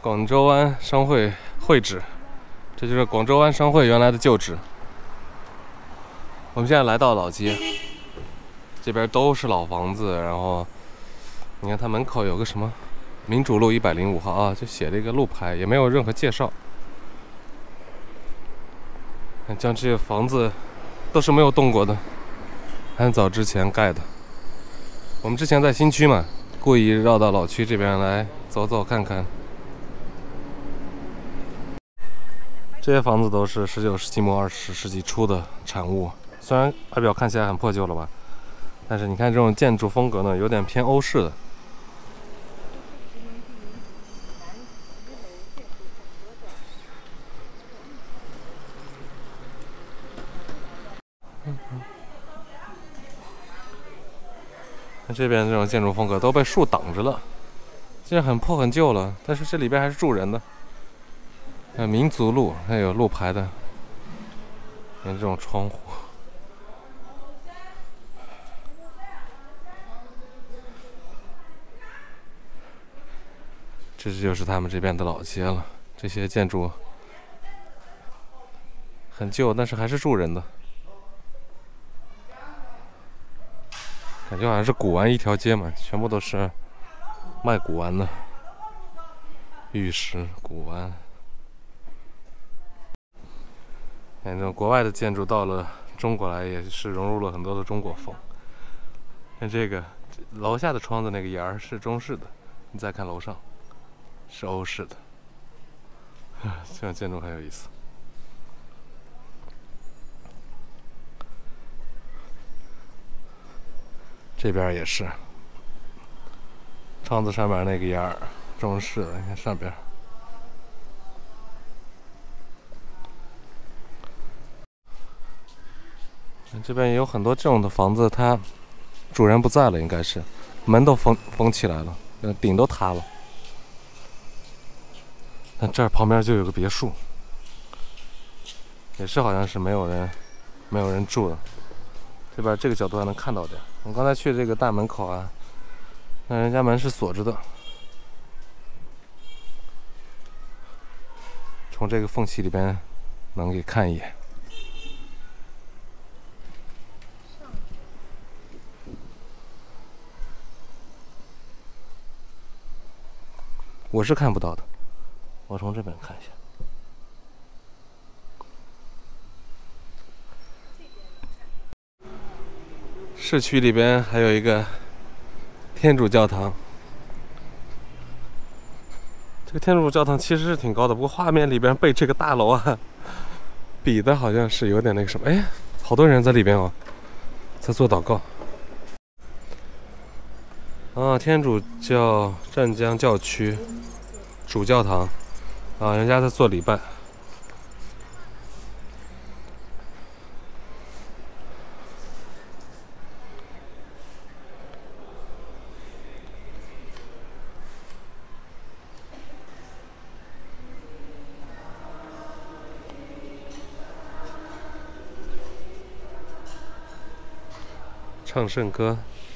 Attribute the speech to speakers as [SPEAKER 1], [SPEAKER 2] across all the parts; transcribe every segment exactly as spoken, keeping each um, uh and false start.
[SPEAKER 1] 广州湾商会会址，这就是广州湾商会原来的旧址。我们现在来到老街，这边都是老房子，然后你看它门口有个什么民主路一百零五号啊，就写了一个路牌，也没有任何介绍。像这些房子都是没有动过的，很早之前盖的。我们之前在新区嘛，故意绕到老区这边来走走看看。这些房子都是十九世纪末二十世纪初的产物，虽然外表看起来很破旧了吧，但是你看这种建筑风格呢，有点偏欧式的。这边这种建筑风格都被树挡着了，虽然很破很旧了，但是这里边还是住人的。还有民族路，还有路牌的，看这种窗户。这就是他们这边的老街了，这些建筑很旧，但是还是住人的。感觉好像是古玩一条街嘛，全部都是卖古玩的，玉石、古玩。反正国外的建筑到了中国来，也是融入了很多的中国风。看这个楼下的窗子那个檐儿是中式的，你再看楼上是欧式的，这种建筑很有意思。这边也是，窗子上面那个檐儿，中式的，你看上边。这边也有很多这种的房子，它主人不在了，应该是门都封封起来了，顶都塌了。但这儿旁边就有个别墅，也是好像是没有人没有人住的。这边这个角度还能看到点。我刚才去这个大门口啊，那人家门是锁着的，从这个缝隙里边能给看一眼。我是看不到的，我从这边看一下。市区里边还有一个天主教堂，这个天主教堂其实是挺高的，不过画面里边被这个大楼啊比的好像是有点那个什么，哎，好多人在里边哦，在做祷告。啊，天主教湛江教区主教堂啊，人家在做礼拜。唱圣歌。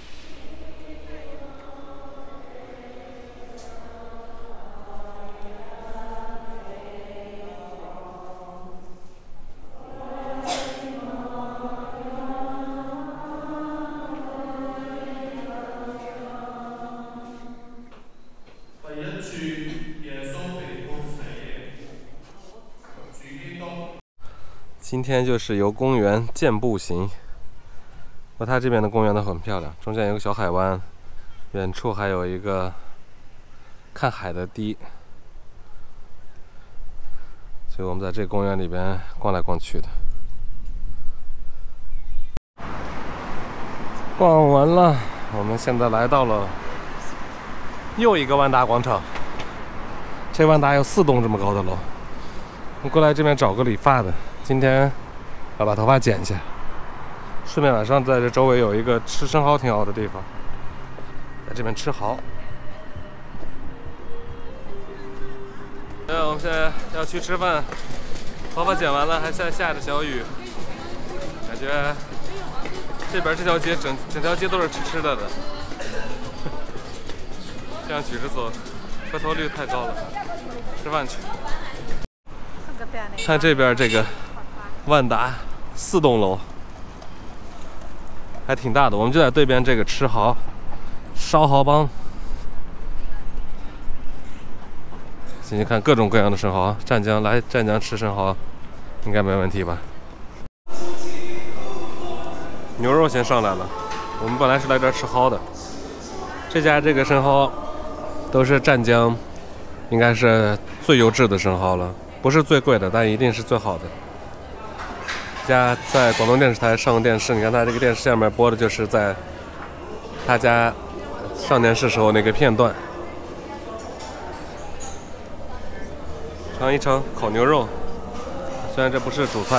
[SPEAKER 1] 今天就是游公园健步行。不过它这边的公园都很漂亮，中间有个小海湾，远处还有一个看海的堤，所以我们在这个公园里边逛来逛去的。逛完了，我们现在来到了又一个万达广场。这万达有四栋这么高的楼。我过来这边找个理发的，今天要把头发剪一下。顺便晚上在这周围有一个吃生蚝挺好的地方，在这边吃蚝。呃，我们现在要去吃饭，头发剪完了，还在下着小雨，感觉这边这条街整整条街都是吃吃的的，这样举着走回头率太高了，吃饭去。看这边这个万达四栋楼，还挺大的。我们就在对边这个吃蚝，烧蚝帮。进去看各种各样的生蚝，湛江来湛江吃生蚝，应该没问题吧？牛肉先上来了，我们本来是来这儿吃蚝的。这家这个生蚝都是湛江，应该是最优质的生蚝了，不是最贵的，但一定是最好的。这家在广东电视台上电视，你看它这个电视下面播的就是在他家上电视时候那个片段。尝一尝烤牛肉，虽然这不是主菜。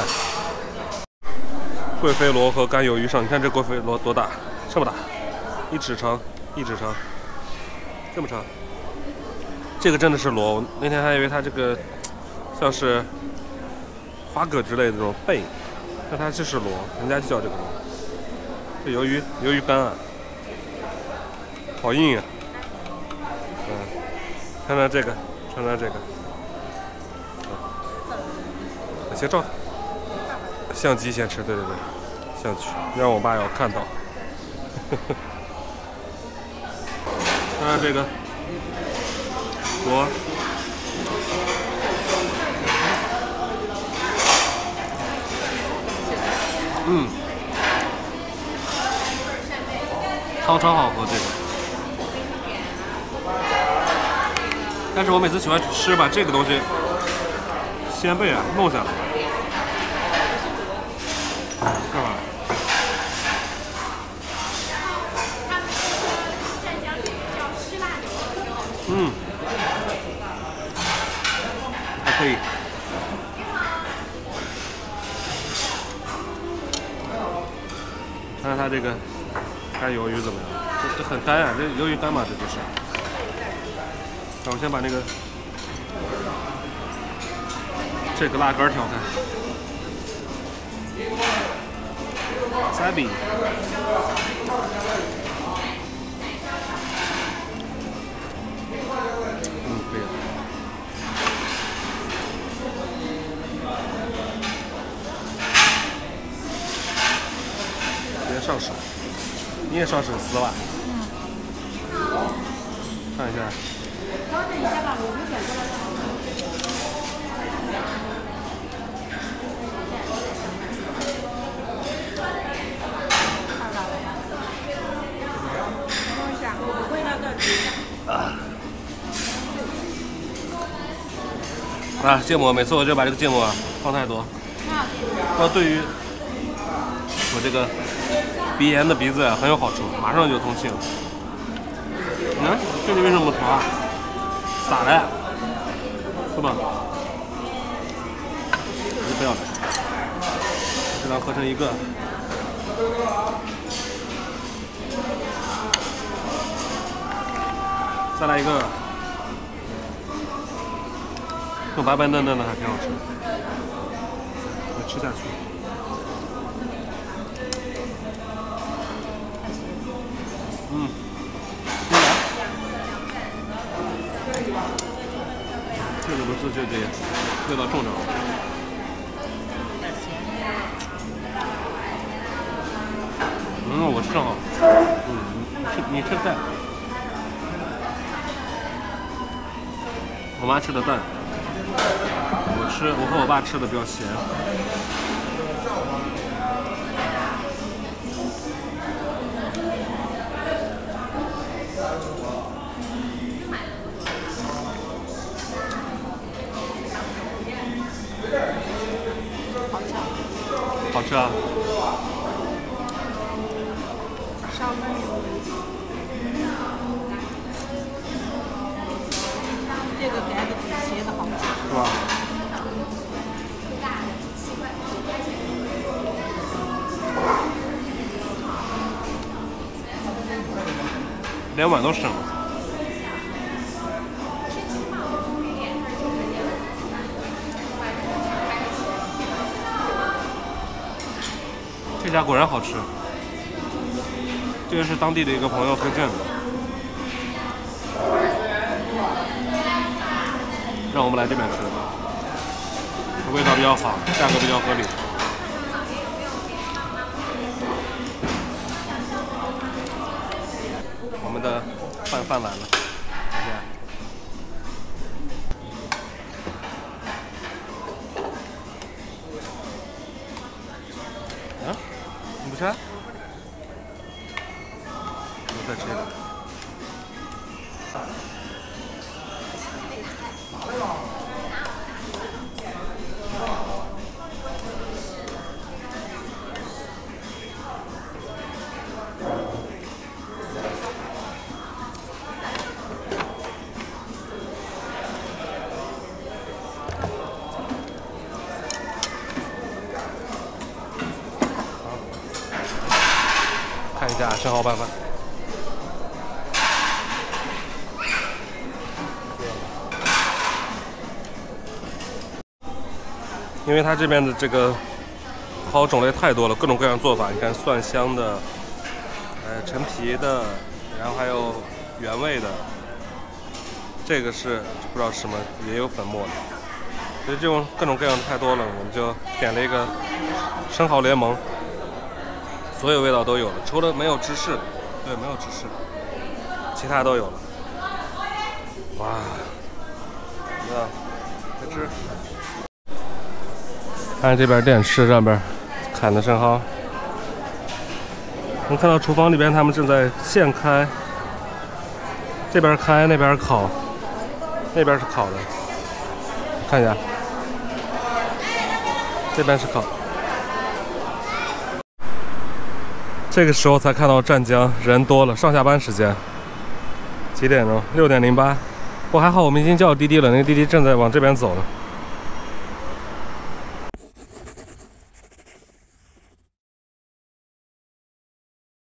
[SPEAKER 1] 贵妃螺和干鱿鱼上，你看这贵妃螺多大，这么大，一指长，一指长，这么长。这个真的是螺，我那天还以为它这个像是花蛤之类的这种贝，但它就是螺，人家就叫这个螺。这鱿鱼，鱿鱼干啊，好硬啊。嗯，看看这个，尝尝这个。先照，相机先吃，对对对，相机让我爸要看到。看看这个螺，嗯，汤超好喝这个，但是我每次喜欢吃把这个东西鲜贝啊弄下来。干嘛？嗯，还可以。看看它这个干鱿鱼怎么样？这这很干啊，这鱿鱼干嘛？这就是。那我先把那个这个辣根挑开。塞比，嗯，可以了。直接上手，你也上手撕吧。嗯。看一下。调整一下吧，我们选过来。啊，芥末，每次我就把这个芥末啊放太多，那对于我这个鼻炎的鼻子啊很有好处，马上就通气了。你看这里为什么涂啊？撒的，是吧？我就不要了，这两合成一个。再来一个。这种白白嫩嫩的还挺好吃，我吃下去。嗯，这个不是就得味道重点。嗯，我吃正好。嗯，你吃你吃蛋，我妈吃的蛋。我吃，我和我爸吃的比较咸。好吃啊！烧焖鱿鱼，这个盖子比斜的好吃，是吧？连碗都省了。这家果然好吃，这个是当地的一个朋友推荐的。 让我们来这边吃的，味道比较好，价格比较合理。我们的饭饭来了，看一下。啊？你不吃？我再吃一个。 看一下生蚝拌饭，因为它这边的这个蚝种类太多了，各种各样做法。你看蒜香的，呃，陈皮的，然后还有原味的，这个是不知道是什么，也有粉末的。所以这种各种各样的太多了，我们就点了一个生蚝联盟。 所有味道都有了，除了没有芝士，对，没有芝士，其他都有了。哇，啊，来吃。看这边电视上边砍的生蚝，能看到厨房里边他们正在现开，这边开，那边烤，那边是烤的，看一下，这边是烤。 这个时候才看到湛江人多了，上下班时间几点钟？六点零八。我还好，我们已经叫滴滴了，那个滴滴正在往这边走了。